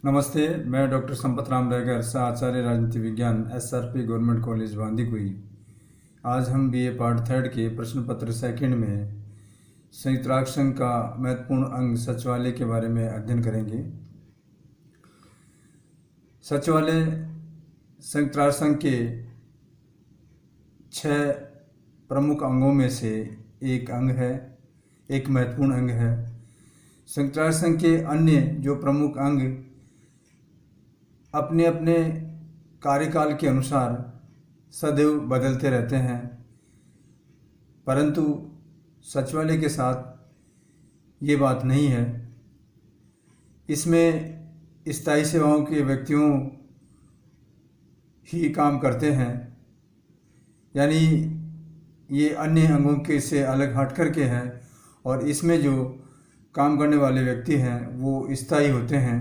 नमस्ते, मैं डॉक्टर संपत राम रैगर, सह आचार्य राजनीति विज्ञान SRP गवर्नमेंट कॉलेज बांदीकुई। आज हम BA पार्ट 3 के प्रश्न पत्र सेकंड में संयुक्त राष्ट्र संघ का महत्वपूर्ण अंग सचिवालय के बारे में अध्ययन करेंगे। सचिवालय संयुक्त राष्ट्र संघ के 6 प्रमुख अंगों में से एक अंग है, एक महत्वपूर्ण अंग है। संयुक्त राष्ट्र संघ के अन्य जो प्रमुख अंग अपने अपने कार्यकाल के अनुसार सदैव बदलते रहते हैं, परंतु सचिवालय के साथ ये बात नहीं है। इसमें स्थायी सेवाओं के व्यक्तियों ही काम करते हैं, यानी ये अन्य अंगों के से अलग हट करके है, और इसमें जो काम करने वाले व्यक्ति हैं वो स्थायी होते हैं।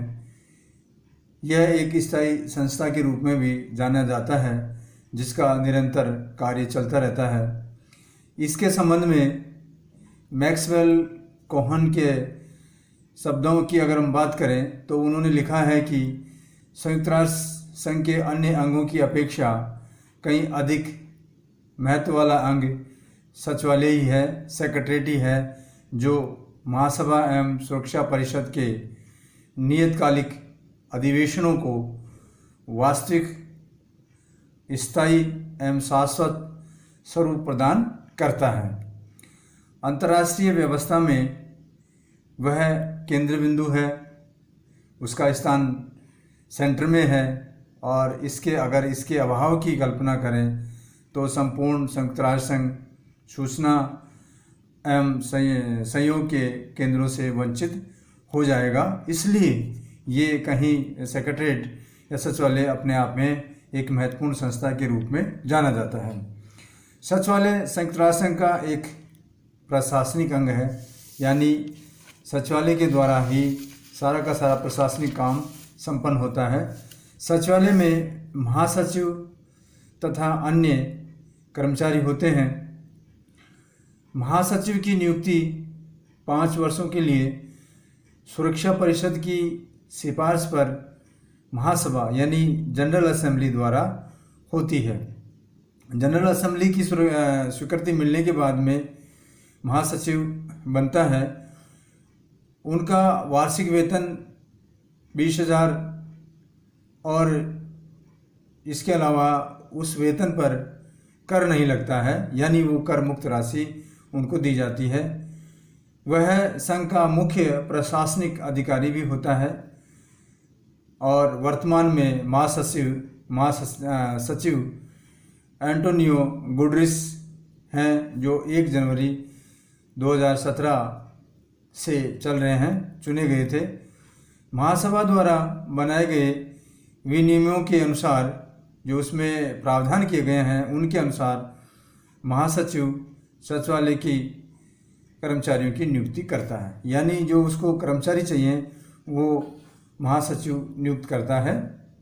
यह एक स्थायी संस्था के रूप में भी जाना जाता है, जिसका निरंतर कार्य चलता रहता है। इसके संबंध में मैक्सवेल कोहन के शब्दों की अगर हम बात करें तो उन्होंने लिखा है कि संयुक्त राष्ट्र संघ के अन्य अंगों की अपेक्षा कहीं अधिक महत्व वाला अंग सचिवालय ही है, सेक्रेटरीट ही है, जो महासभा एवं सुरक्षा परिषद के नियतकालिक अधिवेशनों को वास्तविक, स्थायी एवं शाश्वत स्वरूप प्रदान करता है। अंतर्राष्ट्रीय व्यवस्था में वह केंद्र बिंदु है, उसका स्थान सेंटर में है, और अगर इसके अभाव की कल्पना करें तो संपूर्ण संयुक्त राष्ट्र संघ सूचना एवं सहयोग के केंद्रों से वंचित हो जाएगा। इसलिए ये कहीं सेक्रेटरीट या सचिवालय अपने आप में एक महत्वपूर्ण संस्था के रूप में जाना जाता है। सचिवालय संयुक्त राष्ट्र संघ का एक प्रशासनिक अंग है, यानी सचिवालय के द्वारा ही सारा का सारा प्रशासनिक काम संपन्न होता है। सचिवालय में महासचिव तथा अन्य कर्मचारी होते हैं। महासचिव की नियुक्ति 5 वर्षों के लिए सुरक्षा परिषद की सिफारिश पर महासभा यानी जनरल असेंबली द्वारा होती है। जनरल असेंबली की स्वीकृति मिलने के बाद में महासचिव बनता है। उनका वार्षिक वेतन 20,000 और इसके अलावा उस वेतन पर कर नहीं लगता है, यानी वो कर मुक्त राशि उनको दी जाती है। वह संघ का मुख्य प्रशासनिक अधिकारी भी होता है, और वर्तमान में महासचिव एंटोनियो गुटरेस हैं, जो 1 जनवरी 2017 से चल रहे हैं, चुने गए थे। महासभा द्वारा बनाए गए विनियमों के अनुसार, जो उसमें प्रावधान किए गए हैं, उनके अनुसार महासचिव सचिवालय की कर्मचारियों की नियुक्ति करता है, यानी जो उसको कर्मचारी चाहिए वो महासचिव नियुक्त करता है।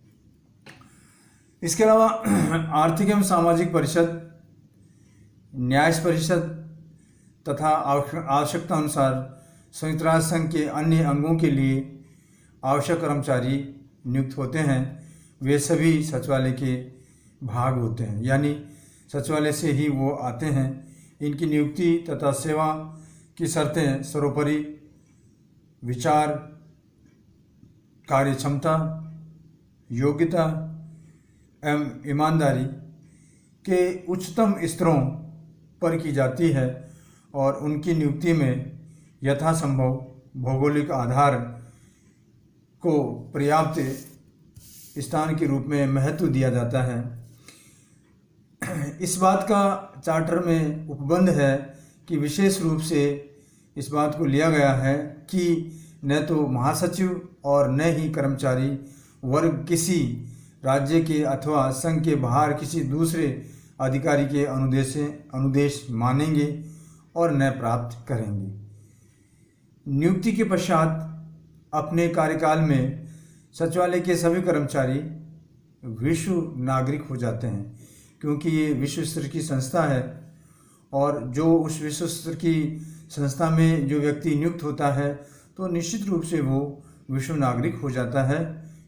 इसके अलावा आर्थिक एवं सामाजिक परिषद, न्याय परिषद तथा आवश्यकता अनुसार संयुक्त राष्ट्र संघ के अन्य अंगों के लिए आवश्यक कर्मचारी नियुक्त होते हैं। वे सभी सचिवालय के भाग होते हैं, यानी सचिवालय से ही वो आते हैं। इनकी नियुक्ति तथा सेवा की शर्तें सर्वोपरि विचार, कार्य क्षमता, योग्यता एवं ईमानदारी के उच्चतम स्तरों पर की जाती है, और उनकी नियुक्ति में यथासंभव भौगोलिक आधार को पर्याप्त स्थान के रूप में महत्व दिया जाता है। इस बात का चार्टर में उपबंध है कि विशेष रूप से इस बात को लिया गया है कि न तो महासचिव और न ही कर्मचारी वर्ग किसी राज्य के अथवा संघ के बाहर किसी दूसरे अधिकारी के अनुदेश मानेंगे और न प्राप्त करेंगे। नियुक्ति के पश्चात अपने कार्यकाल में सचिवालय के सभी कर्मचारी विश्व नागरिक हो जाते हैं, क्योंकि ये विश्व स्तर की संस्था है, और जो उस विश्व स्तर की संस्था में जो व्यक्ति नियुक्त होता है तो निश्चित रूप से वो विश्व नागरिक हो जाता है।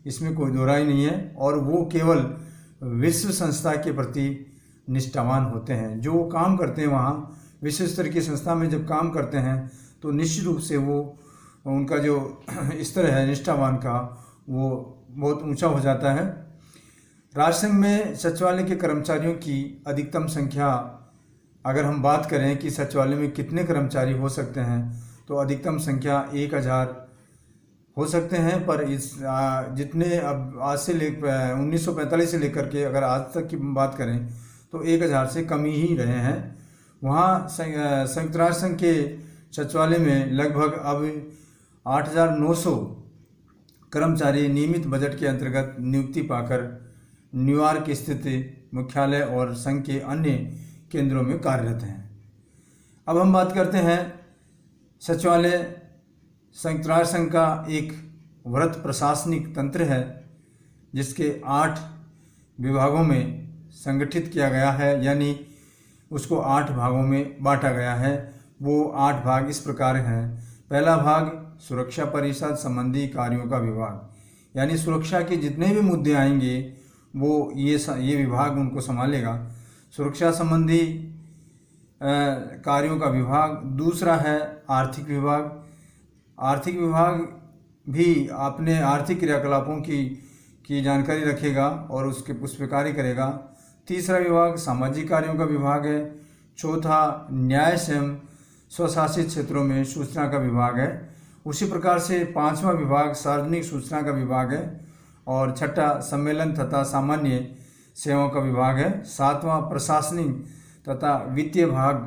इसमें कोई दो राय नहीं है। और वो केवल विश्व संस्था के प्रति निष्ठावान होते हैं। जो काम करते हैं वहाँ विश्व स्तर की संस्था में जब काम करते हैं तो निश्चित रूप से वो उनका जो स्तर है निष्ठावान का वो बहुत ऊंचा हो जाता है। राष्ट्रसंघ में सचिवालय के कर्मचारियों की अधिकतम संख्या, अगर हम बात करें कि सचिवालय में कितने कर्मचारी हो सकते हैं, तो अधिकतम संख्या 1000 हो सकते हैं। पर इस जितने अब आज से 1945 से लेकर के अगर आज तक की बात करें तो 1000 से कम ही रहे हैं। वहाँ संयुक्त राष्ट्र संघ के सचिवालय में लगभग अब 8900 कर्मचारी नियमित बजट के अंतर्गत नियुक्ति पाकर न्यूयॉर्क स्थित मुख्यालय और संघ के अन्य केंद्रों में कार्यरत हैं। अब हम बात करते हैं सचिवालय संयुक्त राष्ट्र संघ का एक वृहत प्रशासनिक तंत्र है जिसके 8 विभागों में संगठित किया गया है, यानी उसको 8 भागों में बांटा गया है। वो 8 भाग इस प्रकार हैं। पहला भाग सुरक्षा परिषद संबंधी कार्यों का विभाग, यानी सुरक्षा के जितने भी मुद्दे आएंगे वो ये विभाग उनको संभालेगा, सुरक्षा संबंधी कार्यों का विभाग। दूसरा है आर्थिक विभाग। आर्थिक विभाग भी अपने आर्थिक क्रियाकलापों की जानकारी रखेगा और उस पर कार्य करेगा। तीसरा विभाग सामाजिक कार्यों का विभाग है। चौथा न्याय एवं स्वशासित क्षेत्रों में सूचना का विभाग है। उसी प्रकार से 5वां विभाग सार्वजनिक सूचना का विभाग है और छठा सम्मेलन तथा सामान्य सेवाओं का विभाग है। 7वां प्रशासनिक तथा वित्तीय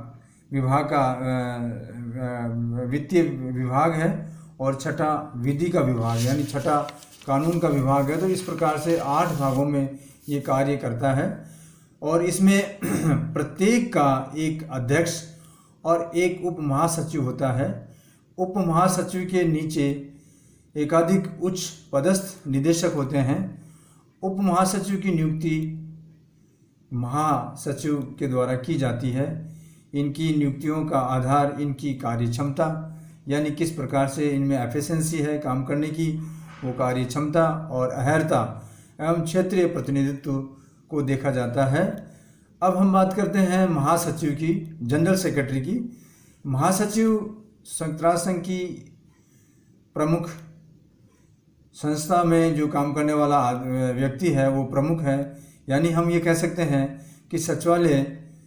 विभाग है और छठा विधि का विभाग यानी छठा कानून का विभाग है। तो इस प्रकार से 8 भागों में ये कार्य करता है और इसमें प्रत्येक का एक अध्यक्ष और एक उप महासचिव होता है। उप महासचिव के नीचे एकाधिक उच्च पदस्थ निदेशक होते हैं। उप महासचिव की नियुक्ति महासचिव के द्वारा की जाती है। इनकी नियुक्तियों का आधार इनकी कार्य क्षमता, यानी किस प्रकार से इनमें एफिशिएंसी है काम करने की, वो कार्य क्षमता और अहर्ता एवं क्षेत्रीय प्रतिनिधित्व को देखा जाता है। अब हम बात करते हैं महासचिव की, जनरल सेक्रेटरी की। महासचिव संयुक्त राष्ट्र संघ की प्रमुख संस्था में जो काम करने वाला व्यक्ति है वो प्रमुख है, यानी हम ये कह सकते हैं कि सचिवालय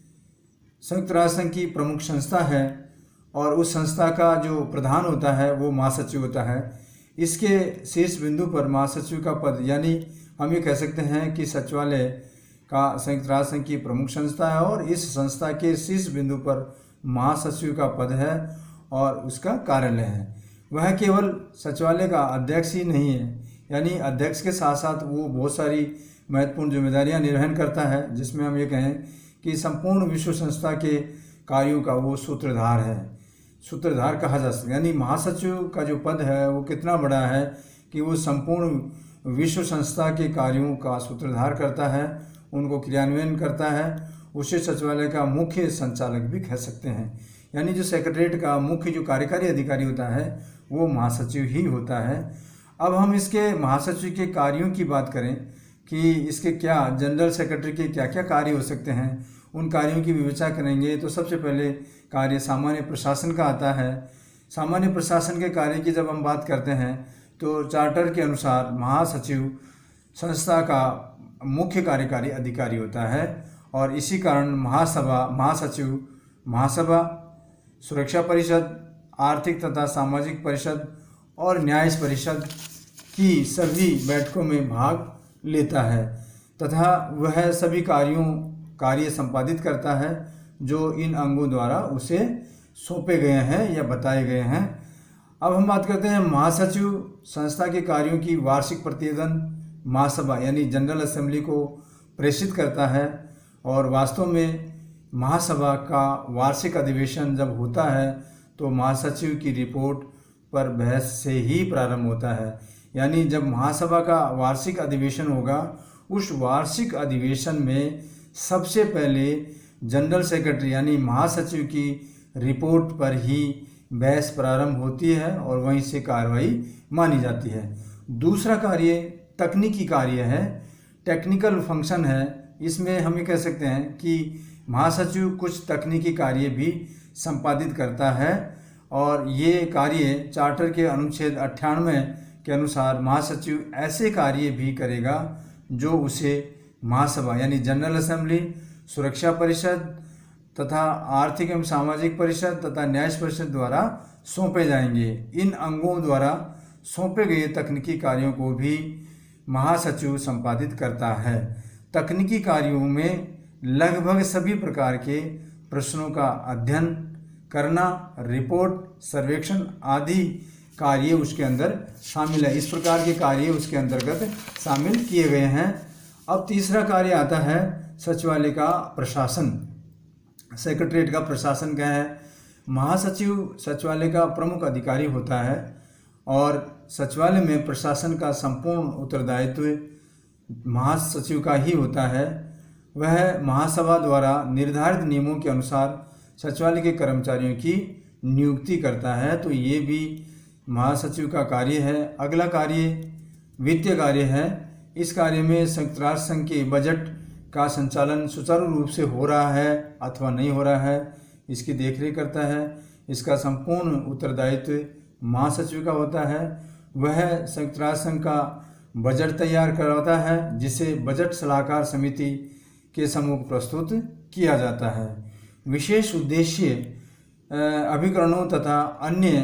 संयुक्त राष्ट्र संघ की प्रमुख संस्था है और उस संस्था का जो प्रधान होता है वो महासचिव होता है। इसके शीर्ष बिंदु पर महासचिव का पद, यानी हम ये कह सकते हैं कि सचिवालय का संयुक्त राष्ट्र संघ की प्रमुख संस्था है और इस संस्था के शीर्ष बिंदु पर महासचिव का पद है और उसका कार्यालय है। वह केवल सचिवालय का अध्यक्ष ही नहीं है, यानी अध्यक्ष के साथ साथ वो बहुत सारी महत्वपूर्ण जिम्मेदारियां निर्वहन करता है, जिसमें हम ये कहें कि संपूर्ण विश्व संस्था के कार्यों का वो सूत्रधार है, सूत्रधार कहा जा सकता है। यानी महासचिव का जो पद है वो कितना बड़ा है कि वो संपूर्ण विश्व संस्था के कार्यों का सूत्रधार करता है, उनको क्रियान्वयन करता है। उसे सचिवालय का मुख्य संचालक भी कह सकते हैं, यानी जो सेक्रेटरीट का मुख्य जो कार्यकारी अधिकारी होता है वो महासचिव ही होता है। अब हम इसके महासचिव के कार्यों की बात करें कि इसके क्या जनरल सेक्रेटरी के क्या क्या कार्य हो सकते हैं, उन कार्यों की विवेचना करेंगे तो सबसे पहले कार्य सामान्य प्रशासन का आता है। सामान्य प्रशासन के कार्य की जब हम बात करते हैं तो चार्टर के अनुसार महासचिव संस्था का मुख्य कार्यकारी अधिकारी होता है और इसी कारण महासचिव महासभा, सुरक्षा परिषद, आर्थिक तथा सामाजिक परिषद और न्याय परिषद की सभी बैठकों में भाग लेता है तथा वह सभी कार्य संपादित करता है जो इन अंगों द्वारा उसे सौंपे गए हैं या बताए गए हैं। अब हम बात करते हैं महासचिव संस्था के कार्यों की वार्षिक प्रतिवेदन महासभा यानी जनरल असेंबली को प्रेषित करता है और वास्तव में महासभा का वार्षिक अधिवेशन जब होता है तो महासचिव की रिपोर्ट पर बहस से ही प्रारंभ होता है। यानी जब महासभा का वार्षिक अधिवेशन होगा उस वार्षिक अधिवेशन में सबसे पहले जनरल सेक्रेटरी यानी महासचिव की रिपोर्ट पर ही बहस प्रारंभ होती है और वहीं से कार्रवाई मानी जाती है। दूसरा कार्य तकनीकी कार्य है, टेक्निकल फंक्शन है। इसमें हम ये कह सकते हैं कि महासचिव कुछ तकनीकी कार्य भी संपादित करता है और ये कार्य चार्टर के अनुच्छेद 98 के अनुसार महासचिव ऐसे कार्य भी करेगा जो उसे महासभा यानी जनरल असेंबली, सुरक्षा परिषद तथा आर्थिक एवं सामाजिक परिषद तथा न्याय परिषद द्वारा सौंपे जाएंगे। इन अंगों द्वारा सौंपे गए तकनीकी कार्यों को भी महासचिव संपादित करता है। तकनीकी कार्यों में लगभग सभी प्रकार के प्रश्नों का अध्ययन करना, रिपोर्ट, सर्वेक्षण आदि कार्य उसके अंदर शामिल है। इस प्रकार के कार्य उसके अंतर्गत शामिल किए गए हैं। अब तीसरा कार्य आता है सचिवालय का प्रशासन। सेक्रेटरीट का प्रशासन क्या है? महासचिव सचिवालय का प्रमुख अधिकारी होता है और सचिवालय में प्रशासन का संपूर्ण उत्तरदायित्व महासचिव का ही होता है। वह महासभा द्वारा निर्धारित नियमों के अनुसार सचिवालय के कर्मचारियों की नियुक्ति करता है, तो ये भी महासचिव का कार्य है। अगला कार्य वित्तीय कार्य है। इस कार्य में संयुक्त राष्ट्र संघ के बजट का संचालन सुचारू रूप से हो रहा है अथवा नहीं हो रहा है, इसकी देखरेख करता है। इसका संपूर्ण उत्तरदायित्व महासचिव का होता है। वह संयुक्त राष्ट्र संघ का बजट तैयार करवाता है, जिसे बजट सलाहकार समिति के सम्मुख प्रस्तुत किया जाता है। विशेष उद्देश्य अभिकरणों तथा अन्य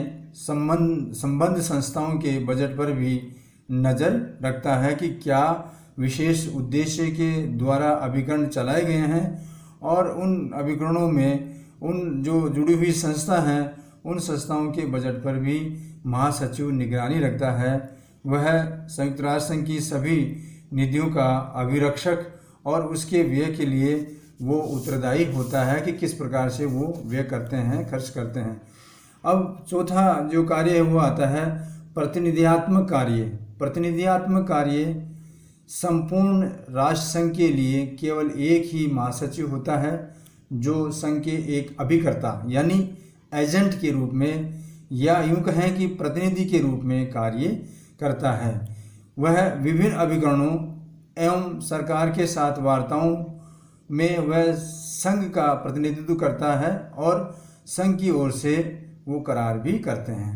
संबद्ध संस्थाओं के बजट पर भी नज़र रखता है कि क्या विशेष उद्देश्य के द्वारा अभिकरण चलाए गए हैं और उन अभिकरणों में उन जो जुड़ी हुई संस्था हैं उन संस्थाओं के बजट पर भी महासचिव निगरानी रखता है। वह संयुक्त राष्ट्र संघ की सभी निधियों का अभिरक्षक और उसके व्यय के लिए वो उत्तरदायी होता है कि किस प्रकार से वो व्यय करते हैं, खर्च करते हैं। अब चौथा जो कार्य है वो आता है प्रतिनिधियात्मक कार्य। प्रतिनिधियात्मक कार्य संपूर्ण राष्ट्र संघ के लिए केवल एक ही महासचिव होता है, जो संघ के एक अभिकर्ता यानी एजेंट के रूप में या यूं कहें कि प्रतिनिधि के रूप में कार्य करता है। वह विभिन्न अभिकरणों एवं सरकार के साथ वार्ताओं में वह संघ का प्रतिनिधित्व करता है और संघ की ओर से वो करार भी करते हैं।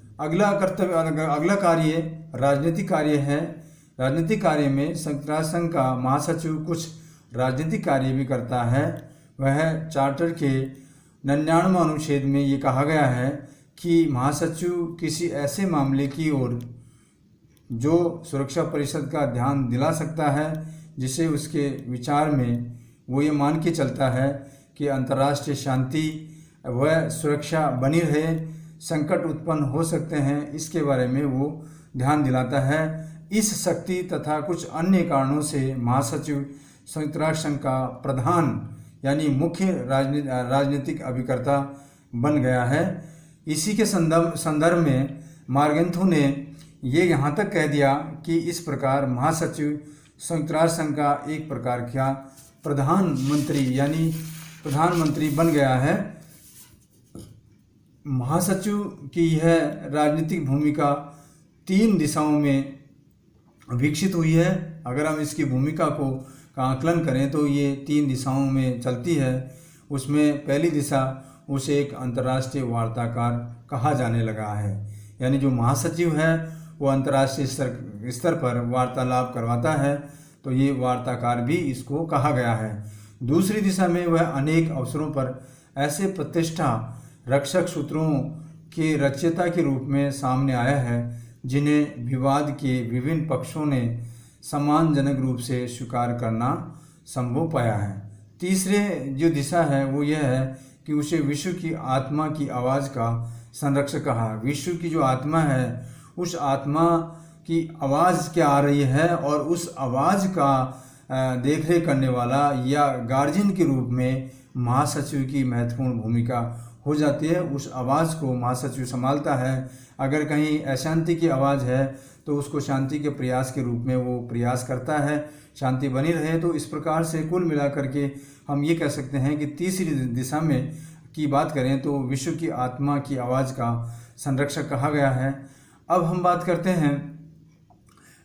अगला कार्य राजनीतिक कार्य है। राजनीतिक कार्य में संयुक्त राष्ट्र संघ का महासचिव कुछ राजनीतिक कार्य भी करता है। वह चार्टर के 99वें अनुच्छेद में ये कहा गया है कि महासचिव किसी ऐसे मामले की ओर जो सुरक्षा परिषद का ध्यान दिला सकता है जिसे उसके विचार में वो ये मान के चलता है कि अंतर्राष्ट्रीय शांति व सुरक्षा बनी रहे, संकट उत्पन्न हो सकते हैं, इसके बारे में वो ध्यान दिलाता है। इस शक्ति तथा कुछ अन्य कारणों से महासचिव संयुक्त राष्ट्र संघ का प्रधान यानी मुख्य राजनीतिक अभिकर्ता बन गया है। इसी के संदर्भ में मार्गेंथो ने ये यहाँ तक कह दिया कि इस प्रकार महासचिव संयुक्त राष्ट्र संघ का एक प्रकार का प्रधानमंत्री यानी प्रधानमंत्री बन गया है। महासचिव की यह राजनीतिक भूमिका 3 दिशाओं में विकसित हुई है। अगर हम इसकी भूमिका का आकलन करें तो ये 3 दिशाओं में चलती है। उसमें पहली दिशा उसे एक अंतर्राष्ट्रीय वार्ताकार कहा जाने लगा है, यानी जो महासचिव है वो अंतर्राष्ट्रीय स्तर पर वार्तालाप करवाता है, तो ये वार्ताकार भी इसको कहा गया है। दूसरी दिशा में वह अनेक अवसरों पर ऐसे प्रतिष्ठा रक्षक सूत्रों के रचयिता के रूप में सामने आया है जिन्हें विवाद के विभिन्न पक्षों ने सम्मानजनक रूप से स्वीकार करना संभव पाया है। तीसरे जो दिशा है वो यह है कि उसे विश्व की आत्मा की आवाज़ का संरक्षक कहा। विश्व की जो आत्मा है उस आत्मा की आवाज़ क्या आ रही है और उस आवाज़ का देखरेख करने वाला या गार्जियन के रूप में महासचिव की महत्वपूर्ण भूमिका हो जाती है। उस आवाज़ को महासचिव संभालता है। अगर कहीं अशांति की आवाज़ है तो उसको शांति के प्रयास के रूप में वो प्रयास करता है, शांति बनी रहे। तो इस प्रकार से कुल मिलाकर के हम ये कह सकते हैं कि तीसरी दिशा में की बात करें तो विश्व की आत्मा की आवाज़ का संरक्षक कहा गया है। अब हम बात करते हैं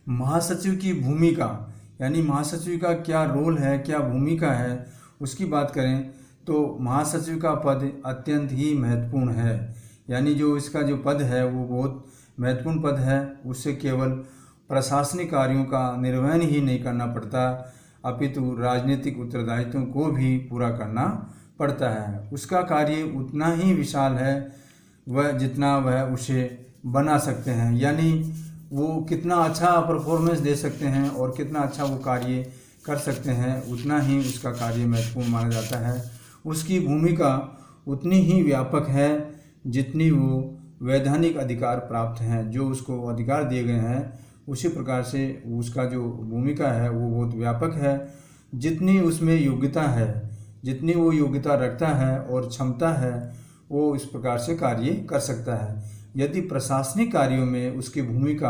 महासचिव की भूमिका, यानी महासचिव का क्या रोल है, क्या भूमिका है, उसकी बात करें तो महासचिव का पद अत्यंत ही महत्वपूर्ण है। यानी जो इसका जो पद है वो बहुत महत्वपूर्ण पद है। उससे केवल प्रशासनिक कार्यों का निर्वहन ही नहीं करना पड़ता, अपितु राजनीतिक उत्तरदायित्वों को भी पूरा करना पड़ता है। उसका कार्य उतना ही विशाल है वह जितना वह उसे बना सकते हैं, यानी वो कितना अच्छा परफॉर्मेंस दे सकते हैं और कितना अच्छा वो कार्य कर सकते हैं, उतना ही उसका कार्य महत्वपूर्ण माना जाता है। उसकी भूमिका उतनी ही व्यापक है जितनी वो वैधानिक अधिकार प्राप्त हैं, जो उसको अधिकार दिए गए हैं उसी प्रकार से उसका जो भूमिका है वो बहुत व्यापक है। जितनी उसमें योग्यता है, जितनी वो योग्यता रखता है और क्षमता है, वो इस प्रकार से कार्य कर सकता है। यदि प्रशासनिक कार्यों में उसकी भूमिका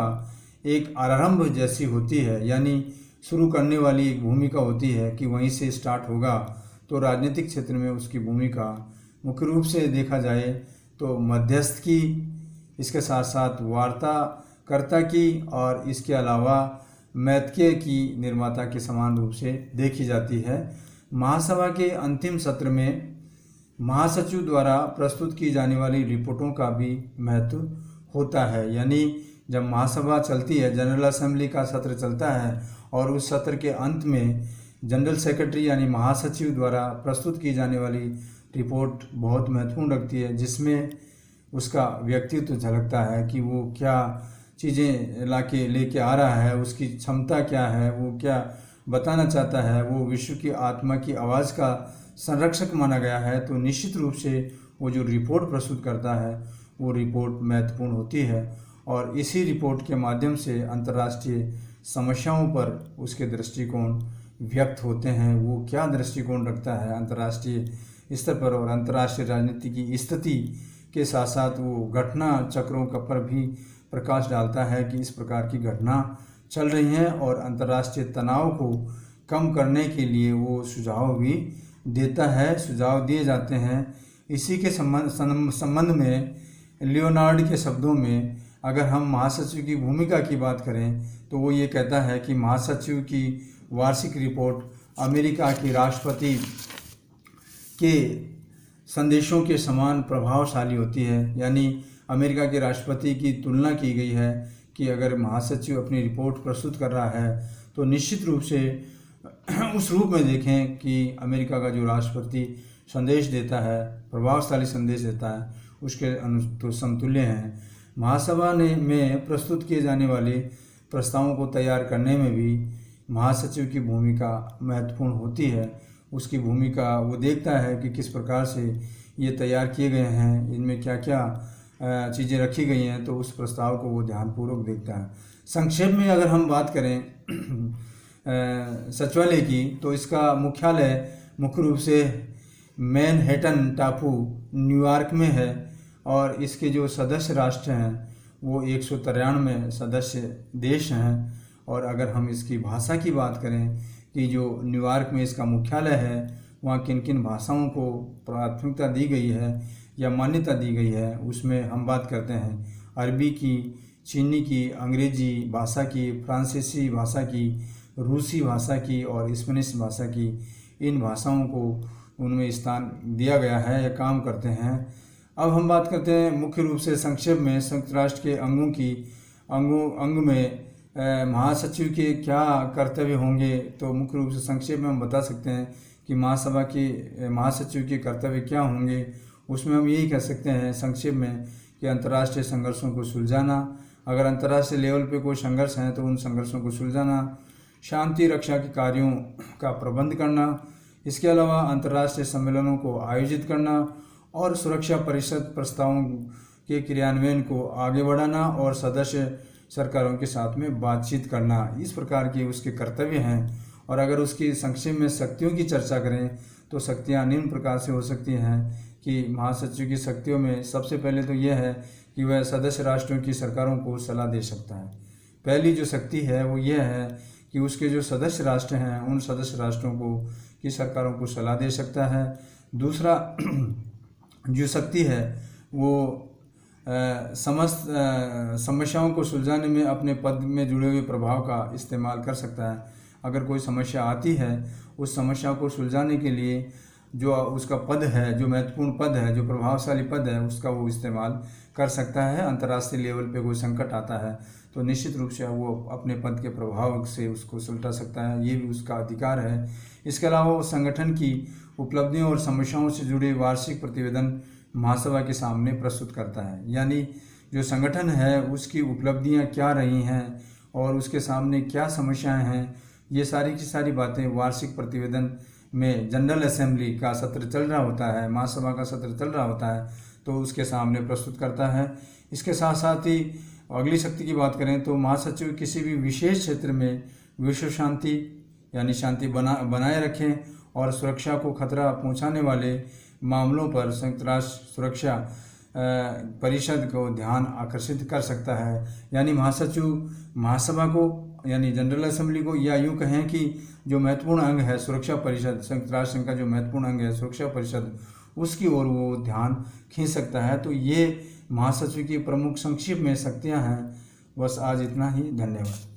एक आरंभ जैसी होती है, यानी शुरू करने वाली एक भूमिका होती है कि वहीं से स्टार्ट होगा, तो राजनीतिक क्षेत्र में उसकी भूमिका मुख्य रूप से देखा जाए तो मध्यस्थ की, इसके साथ साथ वार्ताकर्ता की और इसके अलावा मैत्रेय की निर्माता के समान रूप से देखी जाती है। महासभा के अंतिम सत्र में महासचिव द्वारा प्रस्तुत की जाने वाली रिपोर्टों का भी महत्व होता है। यानी जब महासभा चलती है, जनरल असेंबली का सत्र चलता है और उस सत्र के अंत में जनरल सेक्रेटरी यानी महासचिव द्वारा प्रस्तुत की जाने वाली रिपोर्ट बहुत महत्वपूर्ण रखती है, जिसमें उसका व्यक्तित्व झलकता है कि वो क्या चीज़ें लेके आ रहा है, उसकी क्षमता क्या है, वो क्या बताना चाहता है। वो विश्व की आत्मा की आवाज़ का संरक्षक माना गया है, तो निश्चित रूप से वो जो रिपोर्ट प्रस्तुत करता है वो रिपोर्ट महत्वपूर्ण होती है और इसी रिपोर्ट के माध्यम से अंतर्राष्ट्रीय समस्याओं पर उसके दृष्टिकोण व्यक्त होते हैं। वो क्या दृष्टिकोण रखता है अंतर्राष्ट्रीय स्तर पर और अंतर्राष्ट्रीय राजनीति की स्थिति के साथ साथ वो घटना चक्रों का पर भी प्रकाश डालता है कि इस प्रकार की घटना चल रही हैं और अंतर्राष्ट्रीय तनाव को कम करने के लिए वो सुझाव भी देता है, सुझाव दिए जाते हैं। इसी के संबंध में लियोनार्ड के शब्दों में अगर हम महासचिव की भूमिका की बात करें तो वो ये कहता है कि महासचिव की वार्षिक रिपोर्ट अमेरिका के राष्ट्रपति के संदेशों के समान प्रभावशाली होती है। यानी अमेरिका के राष्ट्रपति की तुलना की गई है कि अगर महासचिव अपनी रिपोर्ट प्रस्तुत कर रहा है तो निश्चित रूप से उस रूप में देखें कि अमेरिका का जो राष्ट्रपति संदेश देता है, प्रभावशाली संदेश देता है, उसके तो समतुल्य हैं। महासभा में प्रस्तुत किए जाने वाले प्रस्तावों को तैयार करने में भी महासचिव की भूमिका महत्वपूर्ण होती है। उसकी भूमिका वो देखता है कि किस प्रकार से ये तैयार किए गए हैं, इनमें क्या क्या चीज़ें रखी गई हैं, तो उस प्रस्ताव को वो ध्यानपूर्वक देखता है। संक्षेप में अगर हम बात करें सचिवालय की, तो इसका मुख्यालय मुख्य रूप से मैनहट्टन टापू न्यूयॉर्क में है और इसके जो सदस्य राष्ट्र हैं वो 193 सदस्य देश हैं। और अगर हम इसकी भाषा की बात करें कि जो न्यूयॉर्क में इसका मुख्यालय है वहाँ किन किन भाषाओं को प्राथमिकता दी गई है या मान्यता दी गई है, उसमें हम बात करते हैं अरबी की, चीनी की, अंग्रेजी भाषा की, फ्रांसीसी भाषा की, रूसी भाषा की और स्पेनिश भाषा की। इन भाषाओं को उनमें स्थान दिया गया है या काम करते हैं। अब हम बात करते हैं मुख्य रूप से संक्षेप में संयुक्त राष्ट्र के अंग में महासचिव के क्या कर्तव्य होंगे। तो मुख्य रूप से संक्षेप में हम बता सकते हैं कि महासभा के महासचिव के कर्तव्य क्या होंगे। उसमें हम यही कह सकते हैं संक्षेप में कि अंतर्राष्ट्रीय संघर्षों को सुलझाना, अगर अंतर्राष्ट्रीय लेवल पे कोई संघर्ष हैं तो उन संघर्षों को सुलझाना, शांति रक्षा के कार्यों का प्रबंध करना, इसके अलावा अंतर्राष्ट्रीय सम्मेलनों को आयोजित करना और सुरक्षा परिषद प्रस्तावों के क्रियान्वयन को आगे बढ़ाना और सदस्य सरकारों के साथ में बातचीत करना। इस प्रकार के उसके कर्तव्य हैं। और अगर उसकी संक्षेप में शक्तियों की चर्चा करें तो शक्तियाँ निम्न प्रकार से हो सकती हैं कि महासचिव की शक्तियों में सबसे पहले तो यह है कि वह सदस्य राष्ट्रों की सरकारों को सलाह दे सकता है। पहली जो शक्ति है वो यह है कि उसके जो सदस्य राष्ट्र हैं उन सदस्य राष्ट्रों को की सरकारों को सलाह दे सकता है। दूसरा जो शक्ति है वो समस्त समस्याओं को सुलझाने में अपने पद में जुड़े हुए प्रभाव का इस्तेमाल कर सकता है। अगर कोई समस्या आती है, उस समस्या को सुलझाने के लिए जो उसका पद है, जो महत्वपूर्ण पद है, जो प्रभावशाली पद है, उसका वो इस्तेमाल कर सकता है। अंतर्राष्ट्रीय लेवल पे कोई संकट आता है तो निश्चित रूप से वो अपने पद के प्रभाव से उसको सुलझा सकता है, ये भी उसका अधिकार है। इसके अलावा वो संगठन की उपलब्धियों और समस्याओं से जुड़े वार्षिक प्रतिवेदन महासभा के सामने प्रस्तुत करता है। यानी जो संगठन है उसकी उपलब्धियां क्या रही हैं और उसके सामने क्या समस्याएं हैं, ये सारी की सारी बातें वार्षिक प्रतिवेदन में जनरल असेंबली का सत्र चल रहा होता है, महासभा का सत्र चल रहा होता है, तो उसके सामने प्रस्तुत करता है। इसके साथ साथ ही अगली शक्ति की बात करें तो महासचिव किसी भी विशेष क्षेत्र में विश्व शांति यानी शांति बनाए रखें और सुरक्षा को खतरा पहुंचाने वाले मामलों पर संयुक्त राष्ट्र सुरक्षा परिषद को ध्यान आकर्षित कर सकता है। यानी महासचिव महासभा को यानी जनरल असेंबली को, या यूँ कहें कि जो महत्वपूर्ण अंग है सुरक्षा परिषद, संयुक्त राष्ट्र संघ का जो महत्वपूर्ण अंग है सुरक्षा परिषद, उसकी ओर वो ध्यान खींच सकता है। तो ये महासचिव की प्रमुख संक्षिप्त में शक्तियाँ हैं। बस आज इतना ही, धन्यवाद।